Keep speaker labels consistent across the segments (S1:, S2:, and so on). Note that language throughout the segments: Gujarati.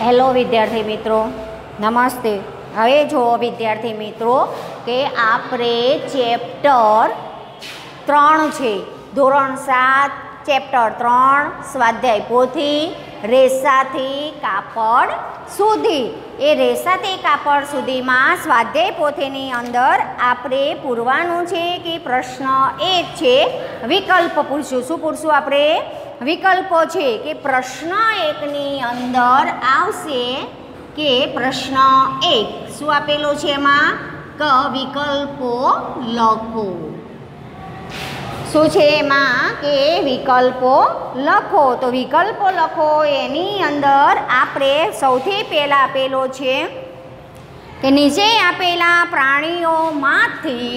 S1: હેલો વિદ્યાર્થી મિત્રો, નમસ્તે. હવે જો વિદ્યાર્થી મિત્રો કે આપણે ચેપ્ટર 3 છે, ધોરણ 7 ચેપ્ટર 3 સ્વાધ્યાય પોથી રેસાથી કાપડ સુધી. એ રેસાથી કાપડ સુધીમાં સ્વાધ્યાય પોથીની અંદર આપણે પૂરવાનું છે કે પ્રશ્ન 1 છે વિકલ્પ પૂછશું. શું પૂછશું આપણે? વિકલ્પો છે કે પ્રશ્ન 1ની અંદર આવશે કે પ્રશ્ન 1 શું આપેલો છે એમાં કે વિકલ્પો લખો. શું છે એમાં કે વિકલ્પો લખો. તો વિકલ્પો લખો એની અંદર આપણે સૌથી પહેલાં આપેલો છે કે નીચે આપેલા પ્રાણીઓમાંથી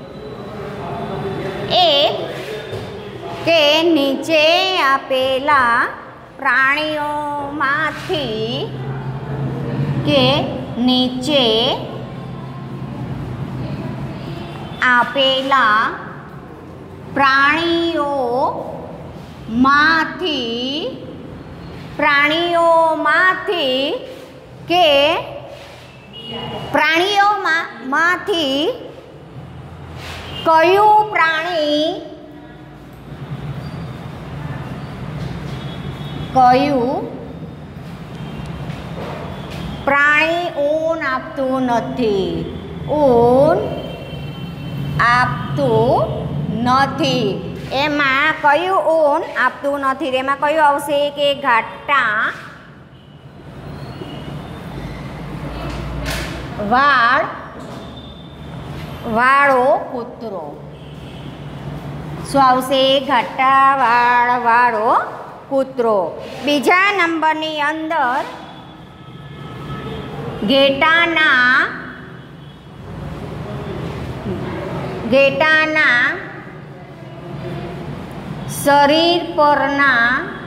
S1: એક કે નીચે આપેલા પ્રાણીઓમાંથી કે નીચે આપેલા પ્રાણીઓમાંથી કે પ્રાણીઓમાંથી કયું પ્રાણી ઊન આપતું નથી? ઊન આપતું નથી એમાં કયું ઊન આપતું નથી? એમાં કયું આવશે કે ઘાટા વાળો કૂતરો. શું આવશે? ઘાટા વાળો કૂતરો. બીજા નંબરની અંદર ઘેટાના શરીર પરના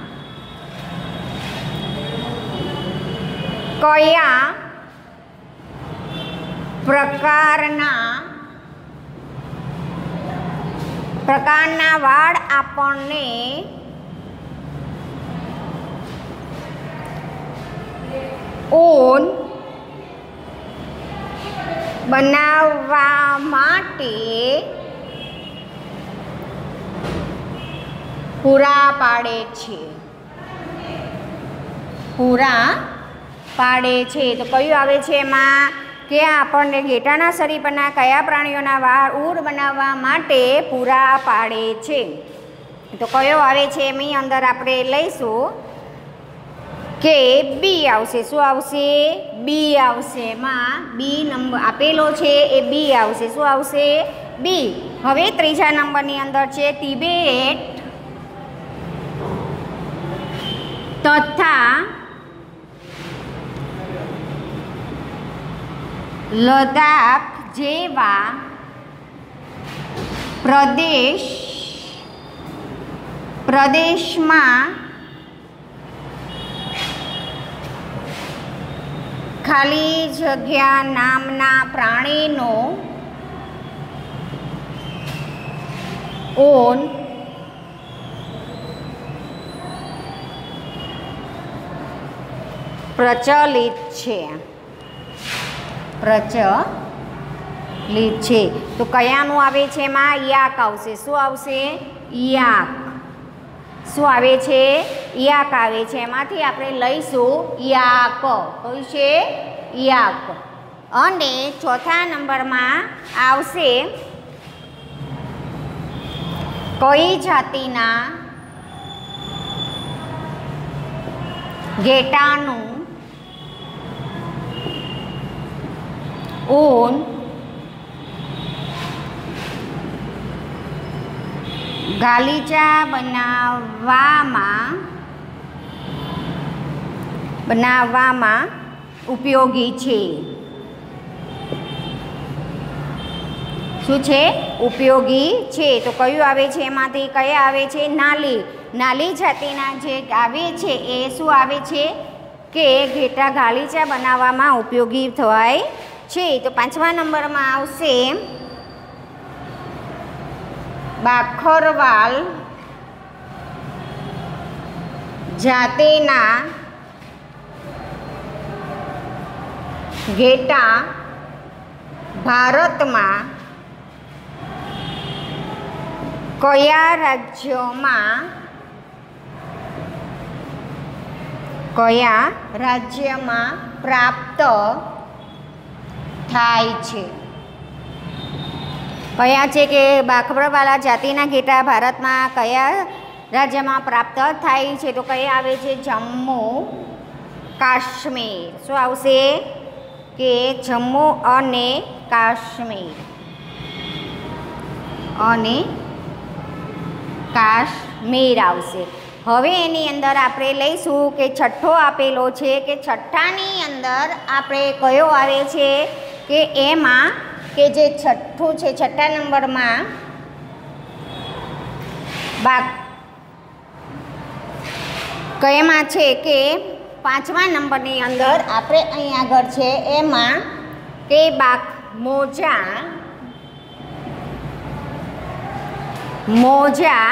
S1: કયા પ્રકારના વાળ આપણને ઊન બનાવવા માટે પૂરા પાડે છે? તો કયું આવે છે એમાં કે આપણને ઘેટાના શરીર પરના કયા પ્રાણીઓના વાળ ઊન બનાવવા માટે પૂરા પાડે છે? તો કયો આવે છે એની અંદર આપણે લઈશું કે બી આવશે. શું આવશે? બી આવશે. એમાં બી નંબર આપેલો છે એ બી આવશે. શું આવશે? બી. હવે ત્રીજા નંબરની અંદર છે તિબેટ તથા લદ્દાખ જેવા પ્રદેશમાં ખાલી જગ્યા નામના પ્રાણીનો ઊન પ્રચલિત છે. તો કયાનું આવે છે એમાં યાક આવશે. શું આવશે? યાક. શું આવે છે? યાક આવે છે. એમાંથી આપણે લઈશું યાક. કયું છે? યાક. અને ચોથા નંબરમાં આવશે કઈ જાતિના ઘેટાનું ઊન ગાલીચા બનાવવામાં ઉપયોગી છે? શું છે? ઉપયોગી છે. તો કયું આવે છે એમાંથી? કયા આવે છે? નાલી જાતિના જે આવે છે એ શું આવે છે કે ઘેટા ગાલીચા બનાવવામાં ઉપયોગી થાય છે. તો પાંચમા નંબરમાં આવશે બાખરવાલ જાતિના ઘેટાં ભારતમાં કયા રાજ્યમાં પ્રાપ્ત થાય છે? કયા છે કે બાખબરવાલા જાતિના ઘેટાં ભારતમાં કયા રાજ્યમાં પ્રાપ્ત થાય છે? તો કયા આવે છે? જમ્મુ કાશ્મીર. શું આવશે? કે જમ્મુ અને કાશ્મીર આવશે. હવે એની અંદર આપણે લઈશું કે છઠ્ઠો આપેલો છે કે છઠ્ઠાની અંદર આપણે કયો આવે છે કે એમાં કે જે છઠ્ઠું છે છઠ્ઠા નંબરમાં કયામાં છે કે પાંચમા નંબરની અંદર આપણે અહીં આગળ છે એમાં કે મોજા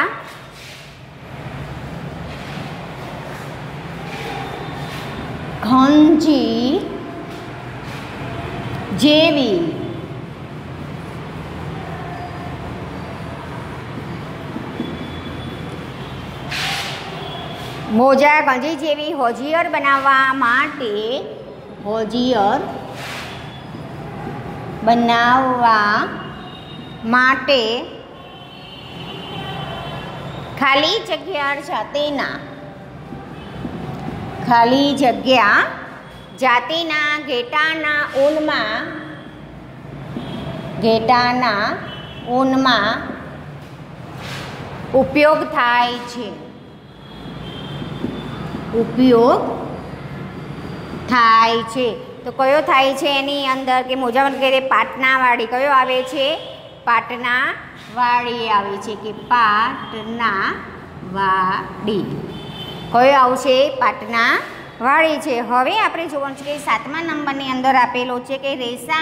S1: ઘંજી જેવી હોજિયર બનાવવા માટે ખાલી જગ્યા જાતિના ઘેટાના ઊનમાં ઉપયોગ થાય છે. તો કયો થાય છે એની અંદર કે મોજા વગેરે પાટનાવાળી કયો આવે છે? પાટનાવાળી આવે છે કે પાટનાવાળી કયો આવશે? પાટનાવાળી છે. હવે આપણે જોવાનું છે કે સાતમા નંબરની અંદર આપેલો છે કે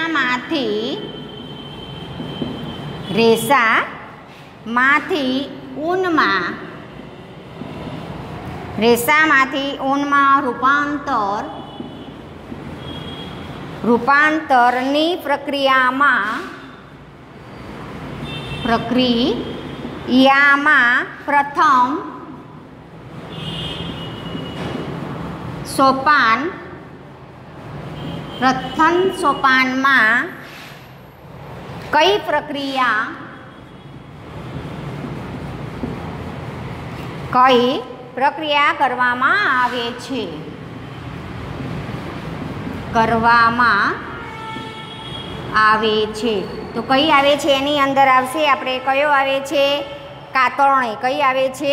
S1: રેસામાંથી ઊનમાં રૂપાંતરની પ્રક્રિયામાં પ્રથમ સોપાનમાં કઈ પ્રક્રિયા કરવામાં આવે છે? તો કઈ આવે છે એની અંદર આવશે આપણે કયો આવે છે? કાતરણી. કઈ આવે છે?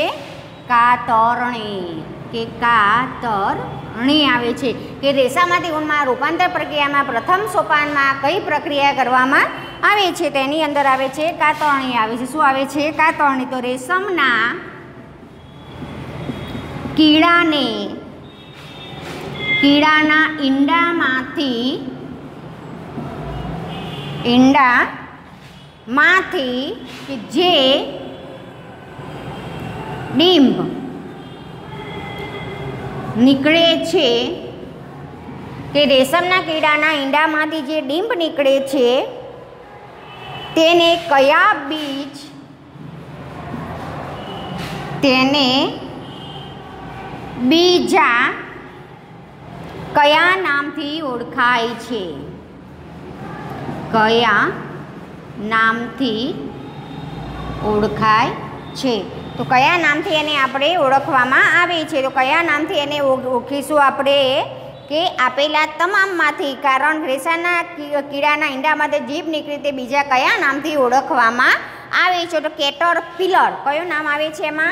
S1: કાતરણી આવે છે કે રેસામાંથી ઊનમાં રૂપાંતર પ્રક્રિયામાં પ્રથમ સોપાનમાં કઈ પ્રક્રિયા કરવામાં આવે છે? તેની અંદર આવે છે કાતરણી આવે છે. શું આવે છે? કાતરણી. તો રેશમના કીડાના ઈંડામાંથી જે ડીંભ નીકળે છે કે રેશમના કીડાના ઈંડામાંથી જે ડીંભ નીકળે છે તેને બીજા કયા નામથી ઓળખાય છે? તો કયા નામથી એને આપણે ઓળખવામાં આવે છે? તો કયા નામથી એને ઓળખીશું આપણે કે આપેલા તમામમાંથી? કારણ રેસાના કીડાના ઈંડામાંથી જીભ નીકળી તે બીજા કયા નામથી ઓળખવામાં આવે છે? તો કેટરપિલર. કયું નામ આવે છે એમાં?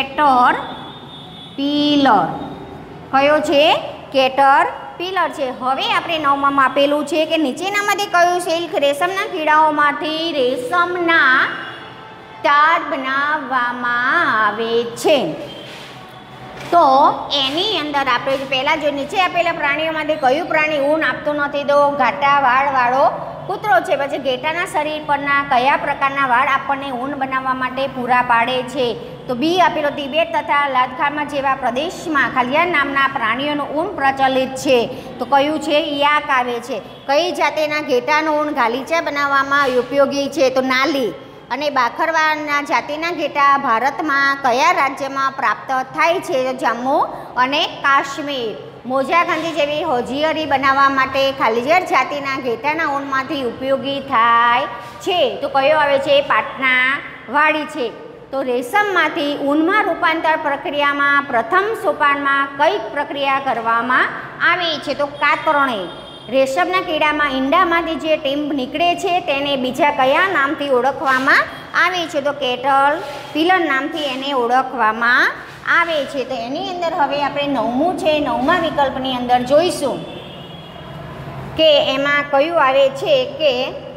S1: કેટરપિલર. કયો છે? કેટરપિલર છે. હવે આપણે નવમામાં આપેલું છે કે નીચેનામાંથી કયું સિલ્ક રેશમના કીડાઓમાંથી રેશમના તાર બનાવવામાં આવે છે? તો એની અંદર આપણે પહેલાં જો નીચે આપેલા પ્રાણીઓમાંથી કયું પ્રાણી ઊન આપતું નથી? તો ઘાટા વાળવાળો કૂતરો છે. પછી ઘેટાના શરીર પરના કયા પ્રકારના વાળ આપણને ઊન બનાવવા માટે પૂરા પાડે છે? તો બી આપેલો તિબેટ તથા લદ્દાખમાં જેવા પ્રદેશમાં ખલિયાન નામના પ્રાણીઓનું ઊન પ્રચલિત છે. તો કયું છે? યાક આવે છે. કઈ જાતિના ઘેટાનું ઊન ગાલીચા બનાવવામાં ઉપયોગી છે? તો નાલી. અને બાખરવાના જાતિના ઘેટા ભારતમાં કયા રાજ્યમાં પ્રાપ્ત થાય છે? તો જમ્મુ અને કાશ્મીર. મોજાગંજી જેવી હોજિયરી બનાવવા માટે ખાલિજર જાતિના ઘેટાના ઊનમાંથી ઉપયોગી થાય છે. તો કયો આવે છે? પાટના વાડી છે. તો રેશમમાંથી ઊનમાં રૂપાંતર પ્રક્રિયામાં પ્રથમ સોપાનમાં કઈ પ્રક્રિયા કરવામાં આવી છે? તો કાતરણી. રેશમના કીડામાં ઈંડામાંથી જે ટીમ્બ નીકળે છે તેને બીજા કયા નામથી ઓળખવામાં આવે છે? તો કેટલ પિલર નામથી એને ઓળખવામાં આવે છે. તો એની અંદર હવે આપણે નવમું છે, નવમા વિકલ્પની અંદર જોઈશું કે એમાં કયું આવે છે કે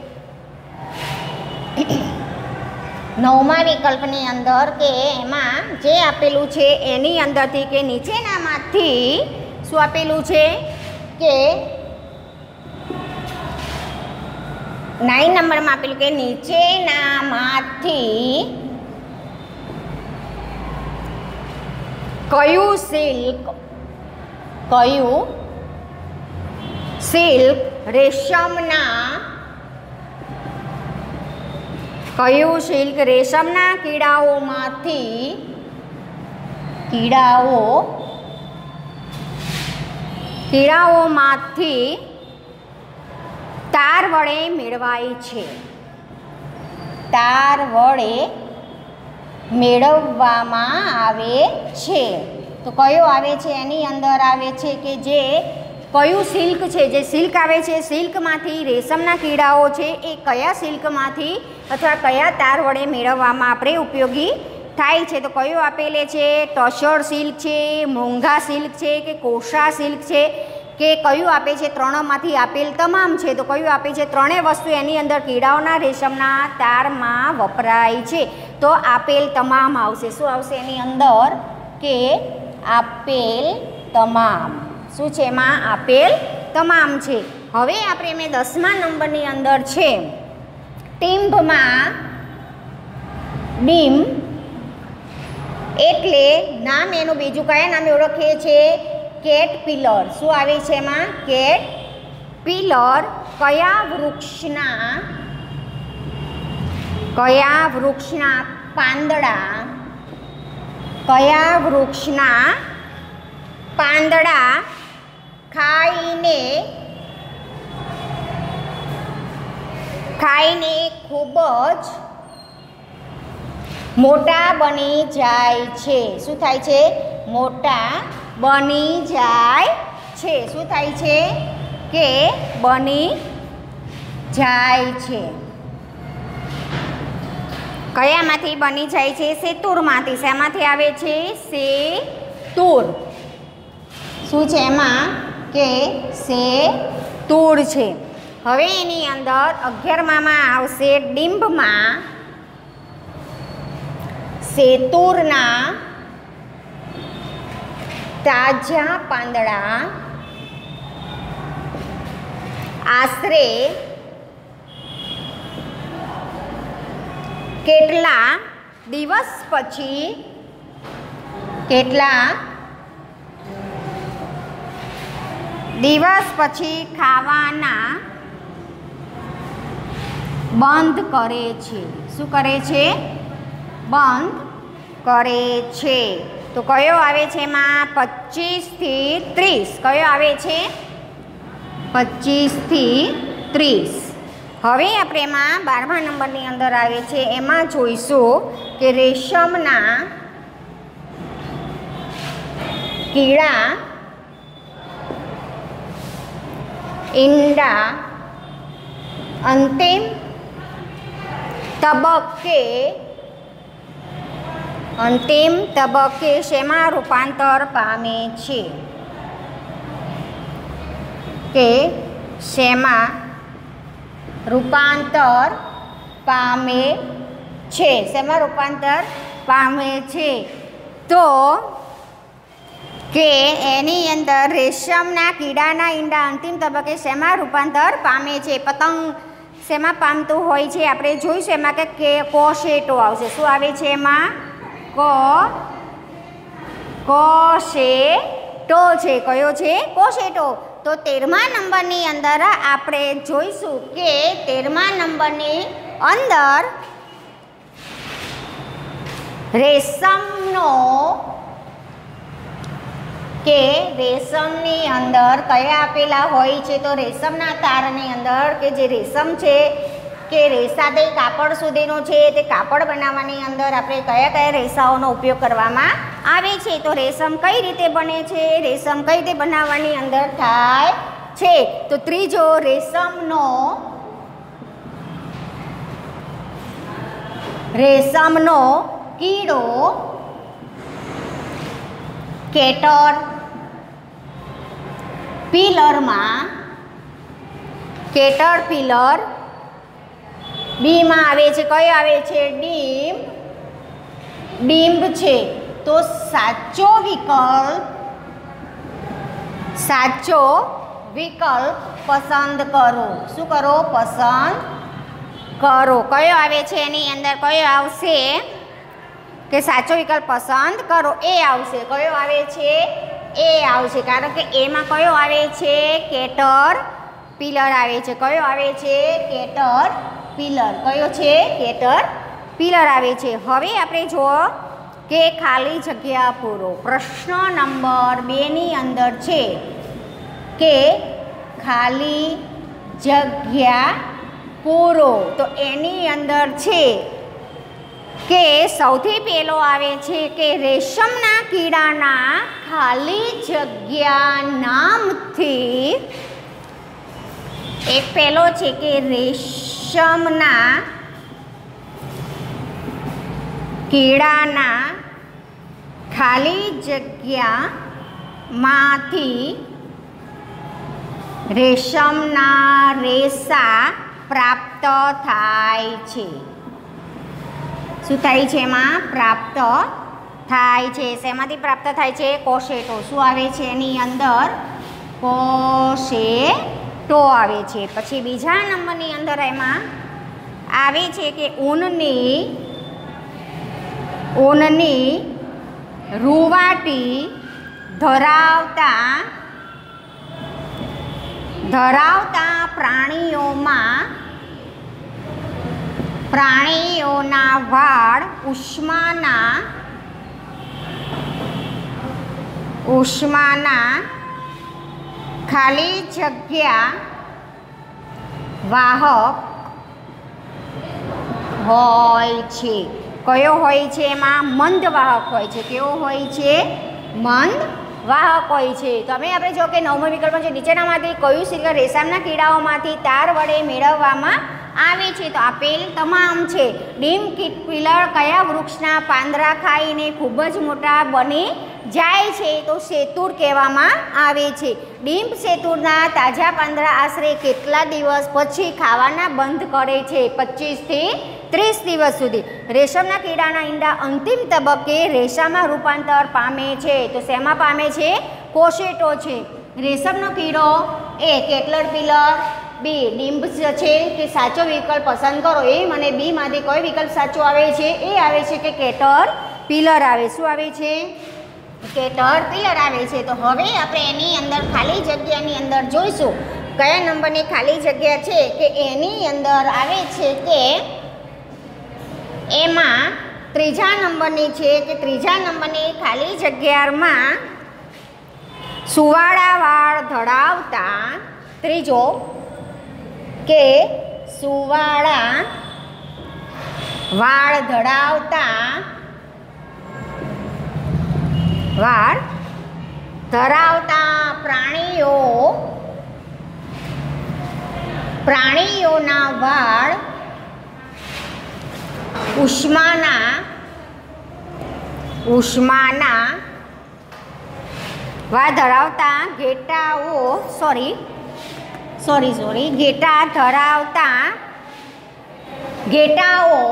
S1: નવમા વિકલ્પની અંદર કે એમાં જે આપેલું છે એની અંદરથી કે નીચેનામાંથી શું આપેલું છે કે 9 નંબરમાં આપેલું કે નીચેનામાંથી કયું સિલ્ક રેશમના કીડાઓમાંથી તાર વડે મેળવાય છે? તાર વડે મેળવવામાં આવે છે. તો કયો આવે છે? એની અંદર આવે છે કે જે કયું સિલ્ક છે, જે સિલ્ક આવે છે સિલ્કમાંથી રેશમના કીડાઓ છે એ કયા સિલ્કમાંથી અથવા કયા તાર વડે મેળવવામાં આપણે ઉપયોગી થાય છે? તો કયો આપેલે છે? ટસર સિલ્ક છે, મોંઘા સિલ્ક છે કે કોષા સિલ્ક છે કે કયું આપે છે? ત્રણમાંથી આપેલ તમામ છે. તો કયું આપે છે? ત્રણેય વસ્તુ એની અંદર કીડાઓના રેશમના તારમાં વપરાય છે. તો આપેલ તમામ આવશે. શું આવશે એની અંદર? કે આપેલ તમામ. શું છે એમાં? આપેલ તમામ છે. હવે આપણે મેં 10મા નંબરની અંદર છે ટીમ્બમાં ડીમ એટલે નામ એનું બીજું કયા નામે ઓળખીએ છીએ? કેટપિલર. શું આવે છે એમાં? કેટપિલર. કયા વૃક્ષના પાંદડા ખાઈને ખૂબ જ મોટા બની જાય છે? શું થાય છે? મોટા બની જાય છે. શું થાય છે? કે બની જાય છે. કયામાંથી બની જાય છે? સેતુરમાંથી. શેમાંથી આવે છે? સેતુર. શું છે એમાં? કે સેતુર છે. હવે એની અંદર 11મામાં આવશે ડીંબમાં સેતુરના તાજા પાંદડા આશરે કેટલા દિવસ પછી ખાવાના બંધ કરે છે? શું કરે છે? બંધ કરે છે. તો કયો આવે છે એમાં? 25 થી 30. કયો આવે છે? 25 થી 30. હવે આપણે એમાં 12મા નંબરની અંદર આવે છે એમાં જોઈશું કે રેશમના કીડા ઈંડા અંતિમ તબક્કે શેમાં રૂપાંતર પામે છે? કે શેમાં રૂપાંતર પામે છે? શેમાં રૂપાંતર પામે છે? તો કે એની અંદર રેશમના કીડાના ઈંડા અંતિમ તબક્કે શેમાં રૂપાંતર પામે છે? પતંગ શેમાં પામતું હોય છે? આપણે જોઈશું એમાં કે કોશેટો આવશે. શું આવે છે એમાં? કોશેટો છે. કયો છે? કોશેટો. તો 13મા નંબરની અંદર આપણે જોઈશું કે 13મા નંબરની અંદર રેશમની અંદર કયા આપેલા હોય છે? તો રેશમના તારની અંદર કે જે રેશમ છે કે રેસાથી કાપડ સુધીનું છે તે કાપડ બનાવવાની અંદર આપણે કયા કયા રેસાઓનો ઉપયોગ કરવામાં આવે છે? તો રેશમ કઈ રીતે બને છે? રેશમ કઈ રીતે બનાવવાની અંદર થાય છે? તો ત્રીજો, રેશમનો કીડો કેટરપિલર બીમાં આવે છે. કયો આવે છે? ડીમ્બ છે. તો સાચો વિકલ્પ પસંદ કરો. શું કરો? પસંદ કરો. કયો આવે છે એની અંદર? કયો આવશે કે સાચો વિકલ્પ પસંદ કરો? એ આવશે. કયો આવે છે? એ આવશે. કારણ કે એમાં કયો આવે છે? કેટરપિલર આવે છે. કયો આવે છે? કેટરપિલર. કયો છે? કેટરપિલર આવે છે. હવે આપણે જુઓ કે ખાલી જગ્યા પૂરો. પ્રશ્ન નંબર 2 ની અંદર છે કે ખાલી જગ્યા પૂરો. તો એની અંદર છે કે સૌથી પહેલો આવે છે કે રેશમના કીડાના ખાલી જગ્યા નામથી. એક પહેલો છે કે રેશમના કીડાના ખાલી જગ્યામાંથી રેશમના રેસા પ્રાપ્ત થાય છે. શું થાય છે? એમાં પ્રાપ્ત થાય છે. શેમાંથી પ્રાપ્ત થાય છે? કોશેટો. શું આવે છે એની અંદર? કોશેટો આવે છે. પછી બીજા નંબરની અંદર એમાં આવે છે કે ઊનની રૂંવાટી ધરાવતા પ્રાણીઓના વાળ ઉષ્માના ખાલી જગ્યા વાહક હોય છે. કયો હોય છે? એમાં મંદ વાહક હોય છે. કેવો હોય છે? મંદ વાહક હોય છે. તો અમે આપણે જો કે 9મો વિકલ્પ છે નીચેનામાંથી કયું શિકાર રેશમના કીડાઓમાંથી તાર વડે મેળવવામાં આવે છે? તો આપેલ તમામ છે. ડીમ કેટરપિલર કયા વૃક્ષના પાંદડા ખાઈને ખૂબ જ મોટા બની જાય છે? તો શેતુર કહેવામાં આવે છે. ડીમ શેતુરના તાજા પાંદડા આશરે કેટલા દિવસ પછી ખાવાના બંધ કરે છે? 25 થી 30 દિવસ સુધી. રેશમના કીડાના ઈંડા અંતિમ તબક્કે રેસામાં રૂપાંતર પામે છે. તો શેમાં પામે છે? કોશેટો છે. રેશમનો કીડો એ કેટરપિલર, બી ડીમ્બ છે કે સાચો વિકલ્પ પસંદ કરો. એ મને બીમાંથી કયો વિકલ્પ સાચો આવે છે? એ આવે છે કે કેટરપિલર આવે. શું આવે છે? કેટરપિલર આવે છે. તો હવે આપણે એની અંદર ખાલી જગ્યાની અંદર જોઈશું કયા નંબરની ખાલી જગ્યા છે કે એની અંદર આવે છે કે એમાં ત્રીજા નંબરની છે કે ત્રીજા નંબરની ખાલી જગ્યામાં સુવાળા વાળ ધરાવતા. ત્રીજો કે સુવાળા વાળ ધરાવતા પ્રાણીઓના વાળ ઉષ્માના વાળ ધરાવતા ઘેટાઓ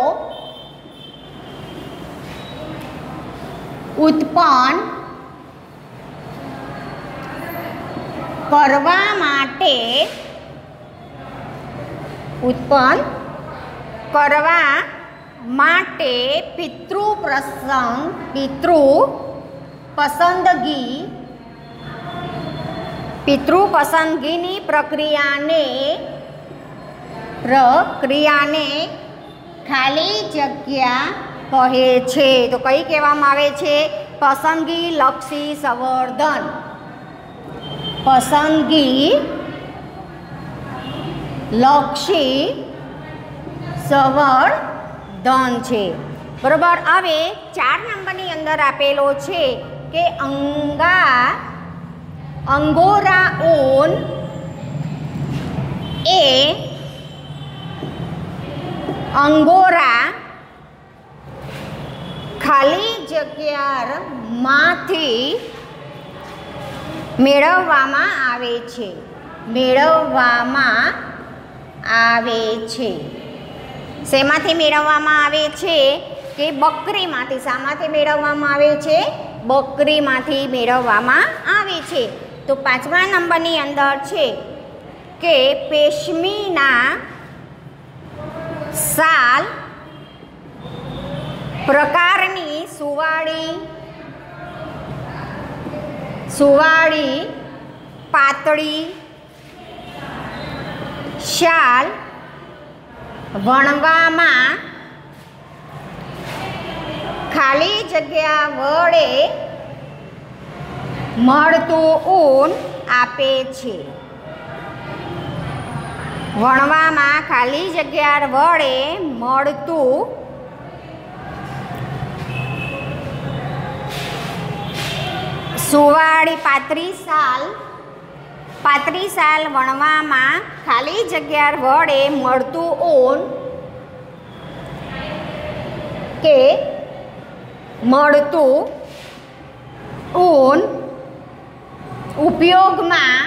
S1: ઉત્પન્ન કરવા માટે પિતૃ પસંદગીની પ્રક્રિયાને ખાલી જગ્યા કહે છે. તો કઈ કહેવામાં આવે છે? પસંદગી લક્ષી સંવર્ધન. પસંદગી લક્ષી સંવર્ધન છે. બરોબર. હવે 4 નંબરની અંદર આપેલો છે કે અંગોરાઓન એ અંગોરા ખાલી જગ્યામાંથી મેળવવામાં આવે છે. શેમાંથી મેળવવામાં આવે છે? કે બકરીમાંથી. શામાંથી મેળવવામાં આવે છે? બકરીમાંથી મેળવવામાં આવે છે. તો 5મા નંબરની અંદર છે કે પેશમીના શાલ પ્રકારની સુવાળી પાતળી શાલ વણવામાં ખાલી જગ્યા વડે મળતું ઊન આપે છે. વણવામાં ખાલી જગ્યા વડે મળતું સુવાળી પાતળી શાલ વણવામાં ખાલી જગ્યા વડે મળતું ઊન કે મળતું ઊન ઉપયોગમાં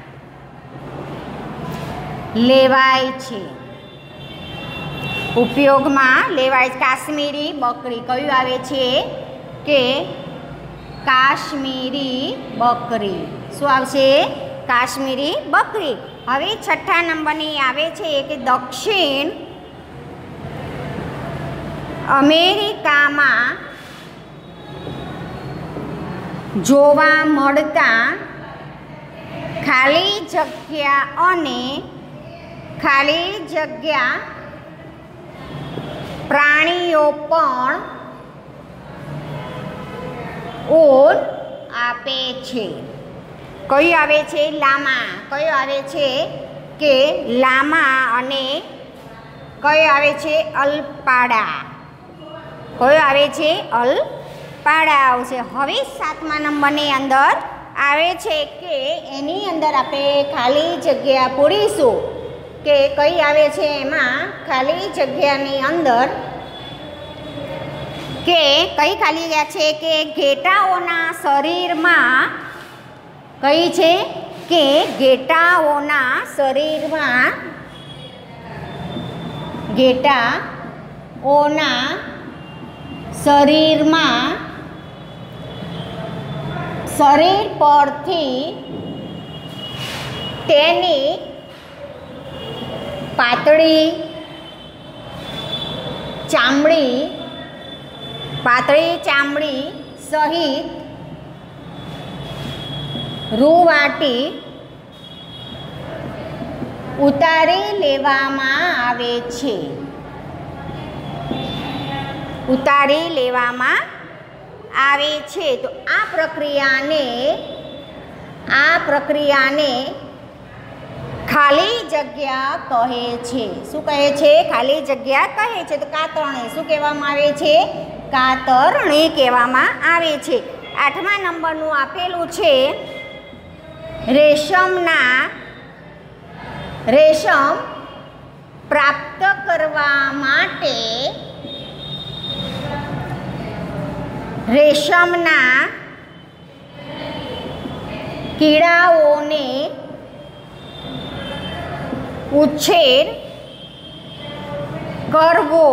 S1: લેવાય છે. કાશ્મીરી બકરી. કયું આવે છે? કે કાશ્મીરી બકરી. શું આવશે? કાશ્મીરી બકરી. હવે 6થા નંબરની આવે છે કે દક્ષિણ અમેરિકામાં જોવા મળતા ખાલી જગ્યા પ્રાણીઓ પણ ઊન આપે છે. કયું આવે છે? લામા. કયું આવે છે? કે લામા. અને કયું આવે છે? અલ્પાડા. કયું આવે છે? અલ્પાડા આવશે. હવે 7મા નંબરની અંદર આવે છે કે એની અંદર આપણે ખાલી જગ્યા પૂરીશું કે કઈ આવે છે એમાં ખાલી જગ્યાની અંદર કે કઈ ખાલી જગ્યા છે કે ઘેટાઓના શરીરમાં કઈ છે કે ઘેટાઓના શરીરમાં શરીર પરથી તેની પાતળી ચામડી સહિત રૂવાટી ઉતારી લેવામાં આવે છે. તો આ પ્રક્રિયાને ખાલી જગ્યા કહે છે. શું કહે છે? ખાલી જગ્યા કહે છે. તો કાતરણી. શું કહેવામાં આવે છે? કાતરણી કહેવામાં આવે છે. 8મા નંબરનું આપેલું છે રેશમ પ્રાપ્ત કરવા માટે રેશમના કીડાઓને ઉછેર કરવો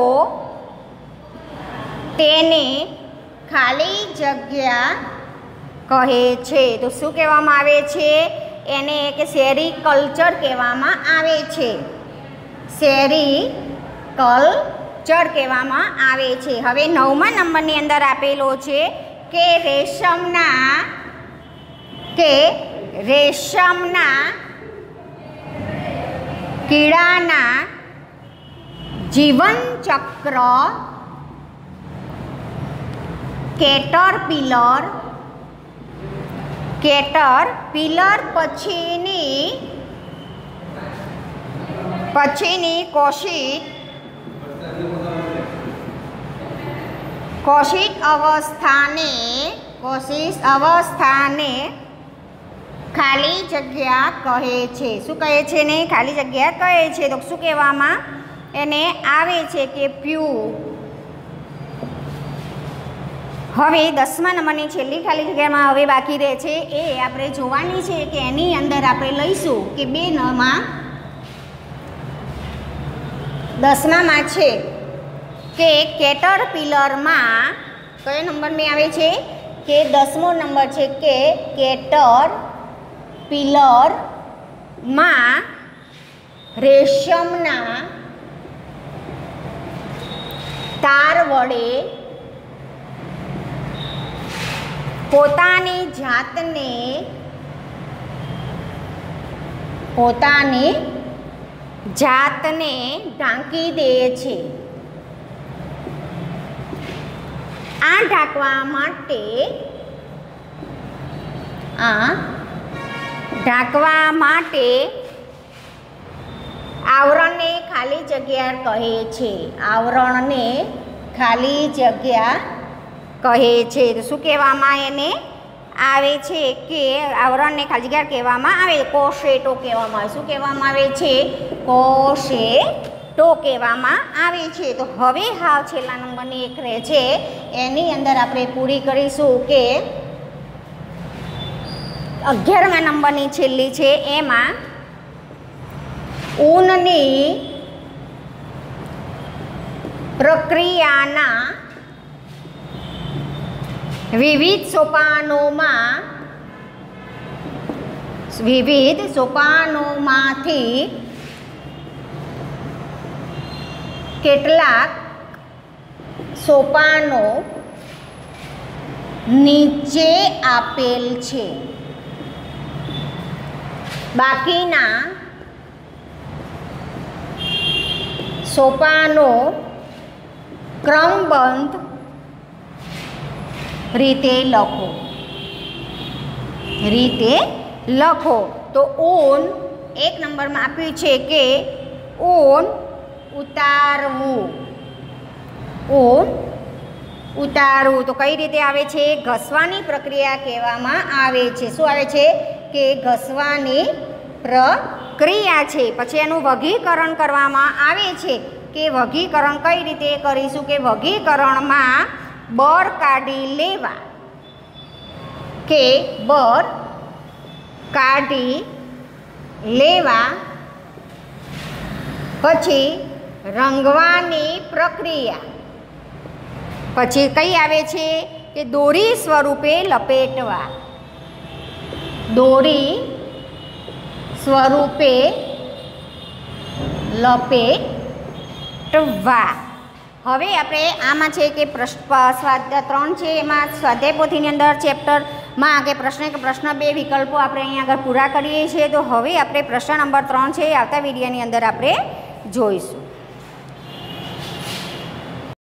S1: તેને ખાલી જગ્યા કહે છે. તો શું કહેવામાં આવે છે? એને એક સેરીકલ્ચર કહેવામાં આવે છે. સેરીકલ્ચર. સ્ટ્રક્ચર કહેવામાં આવે છે. હવે 9મા નંબરની અંદર આપેલો છે કે રેશમના કીડાના જીવનચક્ર કેટરપિલર પછીની કોશિત અવસ્થાને ખાલી જગ્યા કહે છે. શું કહે છે ને? ખાલી જગ્યા કહે છે. તો શું કહેવામાં એને આવે છે કે પ્યુ. હવે 10મા નંબરની છેલ્લી ખાલી જગ્યામાં હવે બાકી રહે છે એ આપણે જોવાની છે કે એની અંદર આપણે લઈશું કે 2માં 10મામાં છે કે કેટરપિલરમાં કયો નંબર મેં આવે છે કે 10મો નંબર છે કે કેટરપિલરમાં રેશમના તાર વડે પોતાની જાતને ઢાંકી દે છે. આ ઢાંકવા માટે આવરણને ખાલી જગ્યા કહે છે. આવરણને ખાલી જગ્યા કહે છે. તો શું કહેવામાં એને આવે છે કે આવરણને ખાલી જગ્યા કહેવામાં આવે, કોશેટો કહેવામાં આવે. શું કહેવામાં આવે છે? કોશેટો કહેવામાં આવે છે. તો હવે હાવ છેલ્લા નંબરની એક રહે છે એની અંદર આપણે પૂરી કરીશું કે 11મા નંબરની છેલ્લી છે એમાં ઊનની પ્રક્રિયાના વિવિધ સોપાનોમાંથી કેટલાક સોપાનો નીચે આપેલ છે. બાકીના સોપાનો ક્રમબદ્ધ રીતે લખો. તો ઊન 1 નંબરમાં આપ્યું છે કે ઊન ઉતારવું. તો કઈ રીતે આવે છે? ઘસવાની પ્રક્રિયા કહેવામાં આવે છે. શું આવે છે કે ઘસવાની પ્રક્રિયા છે. પછી એનું વર્ગીકરણ કરવામાં આવે છે કે વર્ગીકરણ કઈ રીતે કરીશું કે વર્ગીકરણમાં બર કાઢી લેવા પછી રંગવાની પ્રક્રિયા પછી કઈ આવે છે કે દોરી સ્વરૂપે લપેટવા. હવે આપણે આમાં છે કે સ્વાધ્યાય 3 છે એમાં સ્વાધ્યાય પોથીની અંદર ચેપ્ટરમાં કે પ્રશ્ન 2 વિકલ્પો આપણે અહીંયા આગળ પૂરા કરીએ છીએ. તો હવે આપણે પ્રશ્ન નંબર 3 છે આવતા વિડીયોની અંદર આપણે જોઈશું.